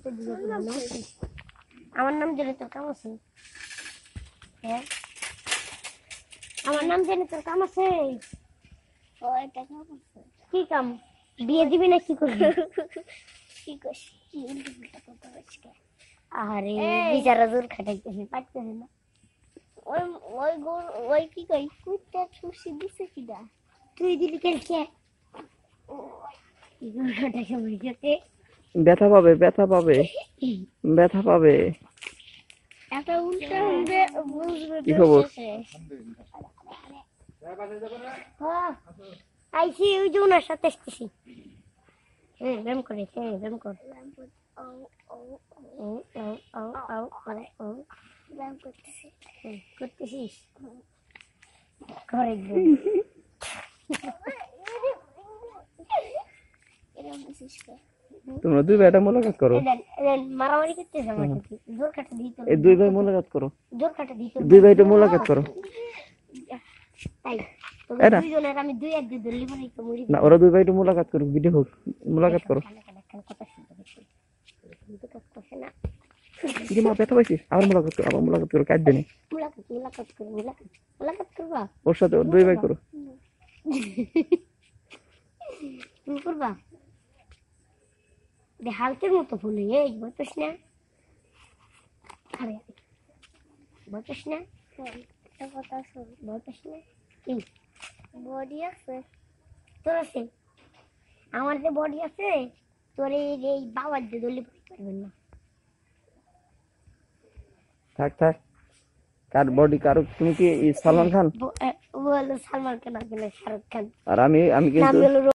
আমার নাম জেনে তোর কাম আছে? হ্যাঁ, আমার নাম জেনে তোর কাম আছে? কি কাম? বিয়ে দিবি না কি করবি? আরে বিচারা জোর খাটাইতেছি, পারতেছি না। ওই কি কই কুত্তা ছুসি দিছে কিডা? তুই দিলি কেলকে? ব্যথা পাবে, ব্যথা পাবে, ব্যথা পাবে। একটা উল্টা হবে বুঝবে। কি খবর? আইসি ওই যে ওনার সাথে আসতেছি। ব্যায়াম করে, ব্যায়াম কর। করতেছিস? করে তোমরা দুই ভাই এটা মোলাকাত করো। মারামারি করতেছে আমার সাথে। জোর কাটা দিতে, এই দুই ভাই মোলাকাত করো, জোর কাটা দিতে। দুই ভাই এটা মোলাকাত করো। তাই এরা দুইজনের আমি দুই এক দুই ধরলি মানে তো মরি না, ওরা দুই ভাই এটা মোলাকাত করো, ভিডিও হোক, মোলাকাত করো। কথা শুনতে করছে না। কি মা ব্যথা পাইছিস? আবার মোলাকাত করো, আবার মোলাকাত করো, কাটবে না। মুলাকাত করবা? ওর সাথে ওর দুই ভাই করো। তুমি করবা? হালকের মতো ফুল এই বলতেস না? আরে বলতেস না? একটা কথা শোন, বলতেস না? কি বডি আছে তোর আছে? আমার যে বডি আছে তোর এই বাবার যে দলি পারবেন না। থাক থাক, কার বডি কারো? তুমি কি সালমান খান? বলো সালমান খান, শাহরুখ খান। আর আমি কিন্তু